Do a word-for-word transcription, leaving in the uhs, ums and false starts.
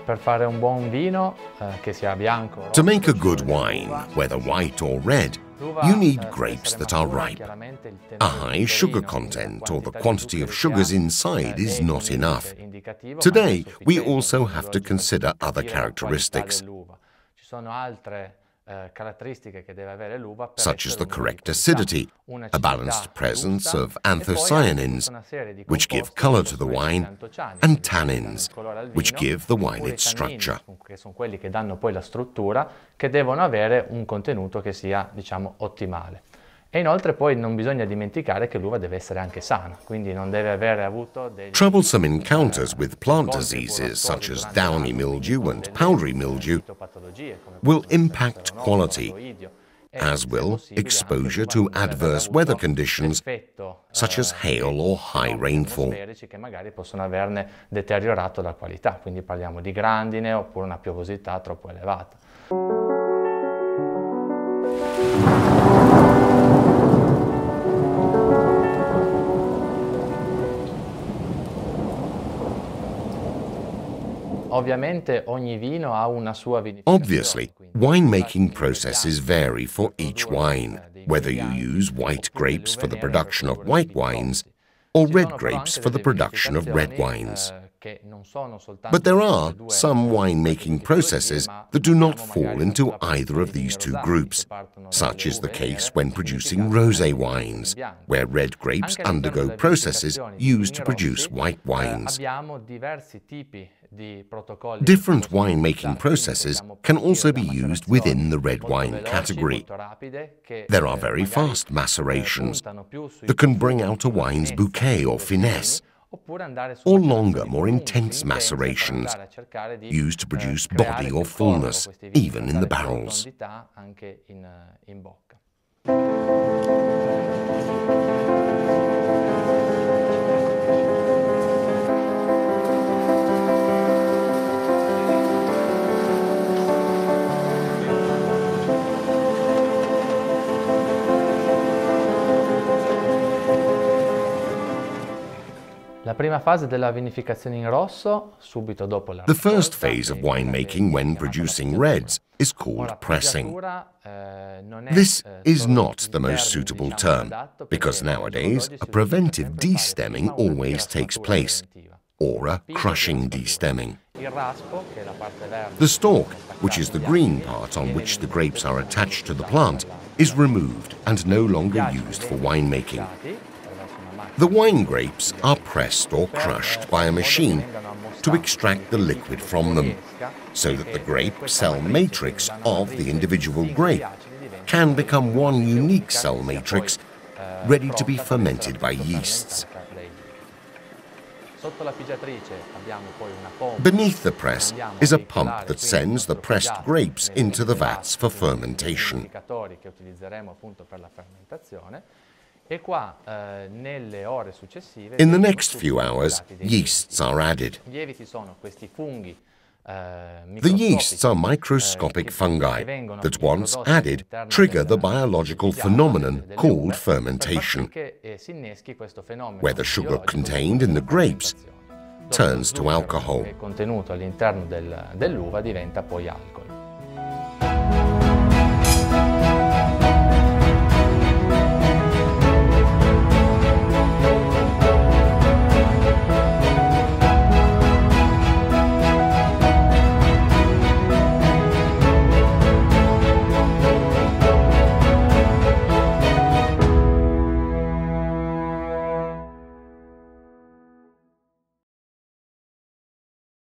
Per fare un buon vino, eh, che sia bianco, To make a good wine, whether white or red, you need grapes that are ripe. A high sugar content or the quantity of sugars inside is not enough. Today, we also have to consider other characteristics, such as the correct acidity, a balanced presence of anthocyanins, which give color to the wine, and tannins, which give the wine its structure. Che sono quelli che danno poi la struttura, che devono avere un contenuto che sia, diciamo, ottimale. E inoltre poi non bisogna dimenticare che l'uva deve essere anche sana, quindi non deve avere avuto degli... Troublesome encounters with plant diseases such as downy mildew and powdery mildew will impact quality, as will exposure to adverse weather conditions such as hail or high rainfall. Che magari possono averne deteriorato la qualità, quindi parliamo di grandine oppure una piovosità troppo elevata. Ovviamente ogni vino ha una sua vinificazione. Obviously, winemaking processes vary for each wine, whether you use white grapes for the production of white wines or red grapes for the production of red wines. But there are some winemaking processes that do not fall into either of these two groups. Such is the case when producing rosé wines, where red grapes undergo processes used to produce white wines. Different winemaking processes can also be used within the red wine category. There are very fast macerations that can bring out a wine's bouquet or finesse, or longer, more intense macerations used to produce body or fullness, even in the barrels. La prima fase della vinificazione in rosso, subito dopo la The first phase of winemaking when producing reds is called pressing. This is not the most suitable term, because nowadays a preventive destemming always takes place, or a crushing destemming. The stalk, which is the green part on which the grapes are attached to the plant, is removed and no longer used for winemaking. The wine grapes are pressed or crushed by a machine to extract the liquid from them, so that the grape cell matrix of the individual grape can become one unique cell matrix ready to be fermented by yeasts. Beneath the press is a pump that sends the pressed grapes into the vats for fermentation. In the next few hours, yeasts are added. The yeasts are microscopic fungi that, once added, trigger the biological phenomenon called fermentation, where the sugar contained in the grapes turns to alcohol. Contenuto all'interno dell'uva diventa poi alcol.